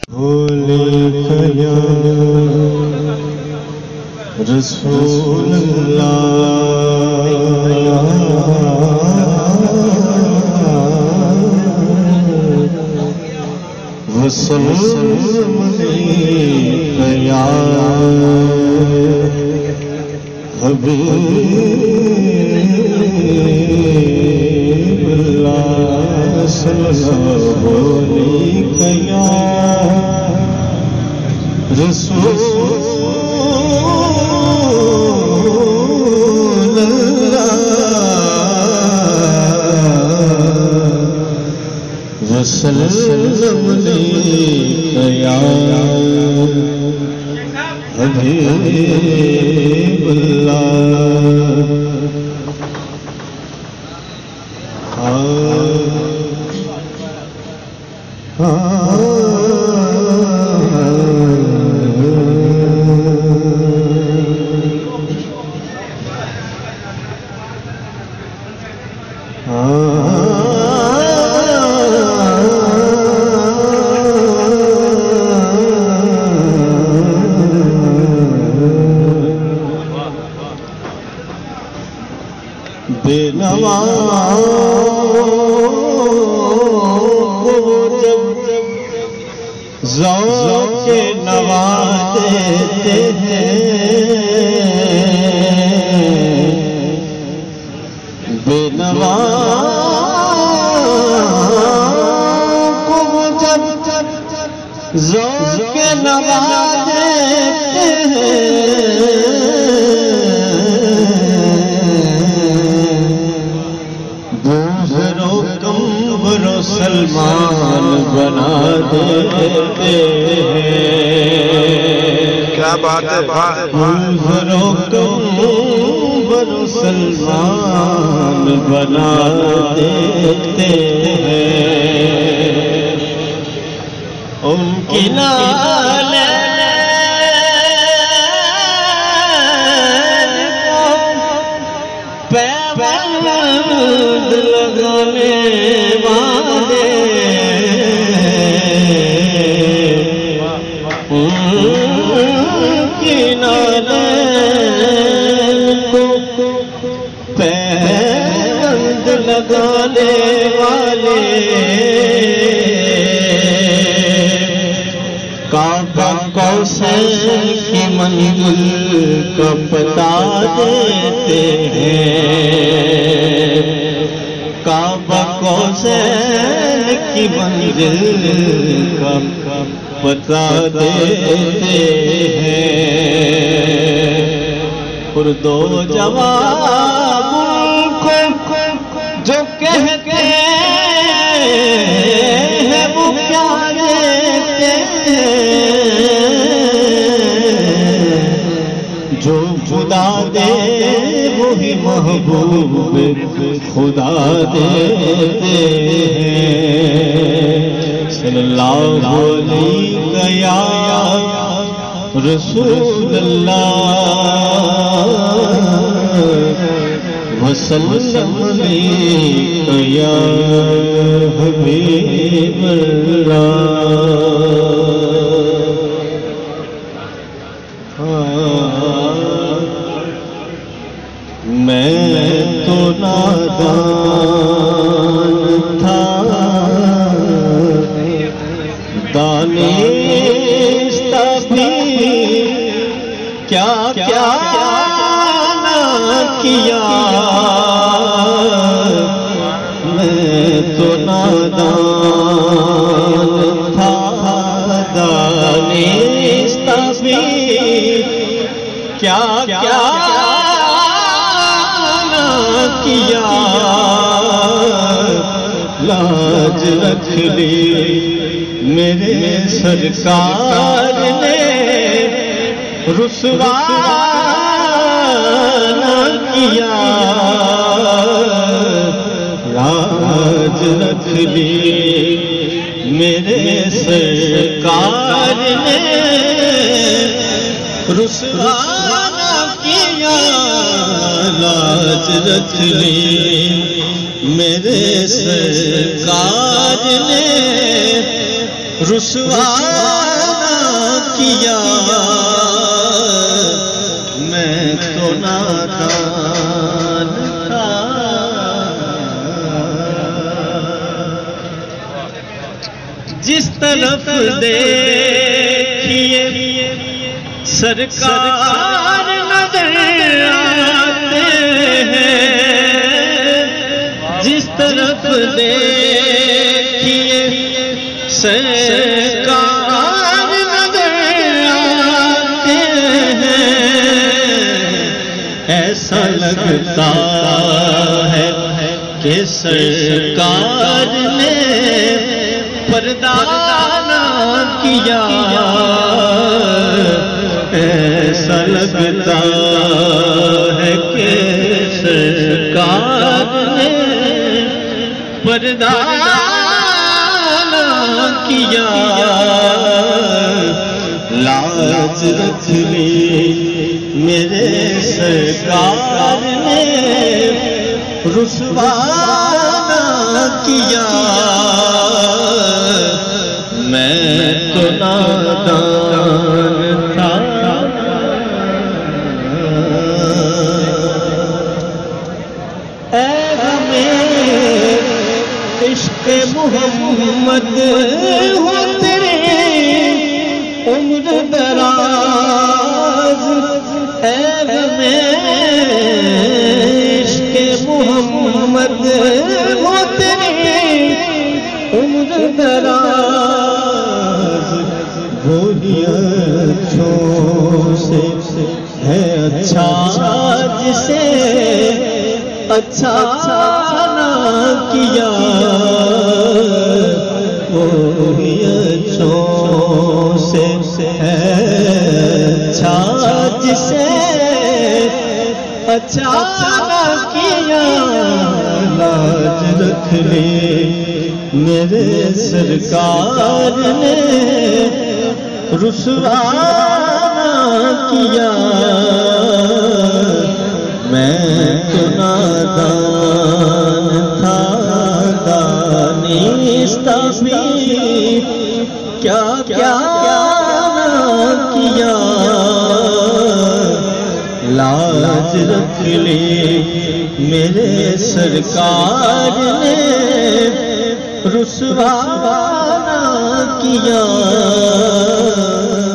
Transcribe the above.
یا رسول اللہ وسلم علیک یا حبیب اللہ صلی اللہ علیک یا رسول اللہ وسلم علیک یا حبیب اللہ بے نوا کو جب ذوق نوا دیتے ہیں بے نوا کو جب ذوق نوا دیتے ہیں سلمان بنا دیتے ہیں کیا بات ہے حضروں کو برو سلمان بنا دیتے ہیں ان کی نالے پیوند لگانے پیوند لگانے والے کعبہ کوثر کی منزل کا پتہ دیتے ہیں کعبہ کوثر کی منزل کا پتہ دیتے ہیں اردو جواب کو جو کہتے ہیں وہ کیا دیتے ہیں جو خدا دے وہی محبوب خدا دیتے ہیں صلی اللہ علیہ یا رسول اللہ وسلم علیک یا حبیب اللہ میں تو نادان تھا دانستہ بھی کیا کیا نہ کیا میں تو نادان تھا دانستہ بھی کیا کیا نہ کیا لاج رکھ لی میرے سرکار نے رسوا نہ کیا لاج رکھ لی میرے سرکار نے رسوا نہ کیا لاج رکھ لی میرے سرکار نے رسوا کیا میں تو نادان تھا جس طرف دیکھیے سرکار نظر آتے ہیں جس طرف دیکھیے سرکار نظر آتے ہیں ایسا لگتا ہے کہ سرکار نے پردہ نہ کیا ایسا لگتا ہے کہ سرکار نے پردہ نہ کیا لاج رکھ لی میرے سرکار نے رسوا نہ کیا میں تو نادان تھا اے ہمیں عشق محمد ہو تیرے عمر دراز اے ہمیں عشق محمد ہو تیرے عمر دراز بولی اچھوں سے ہے اچھا جسے اچھا نہ کیا بولی اچھوں سے ہے اچھا جسے اچھا نہ کیا لاج رکھ لی میرے سرکار نے رسوا نہ کیا میں تو نادان تھا دانستہ بھی کیا کیا نہ کیا لاج رکھ لی میرے سرکار نے رسوا نہ کیا